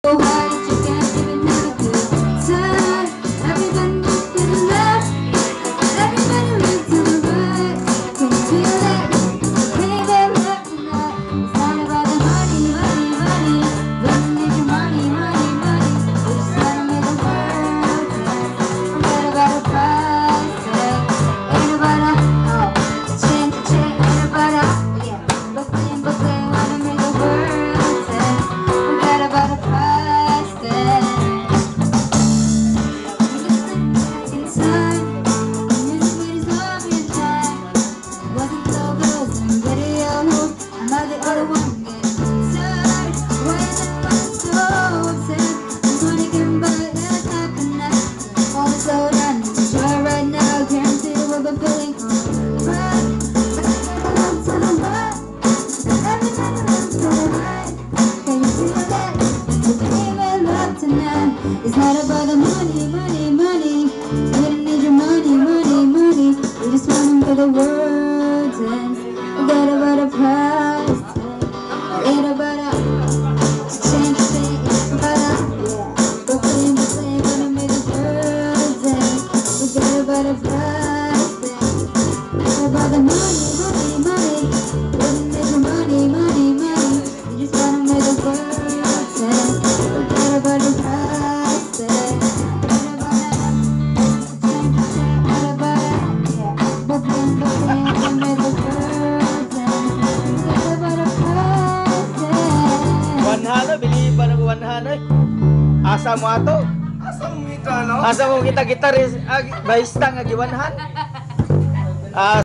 It's not about the money, money, money. We don't need your money, money, money. We just want them for the words and forget about the price. Forget about the change, about Brooklyn, Brooklyn, gonna make the words and forget about the price. Forget about the money, money, money. We don't need your money, money, money. We just want them for the words and forget about the price. Bili pa ng 100. Asa mo ato? Asa mo kita gitaris, bahista nga giwanhan.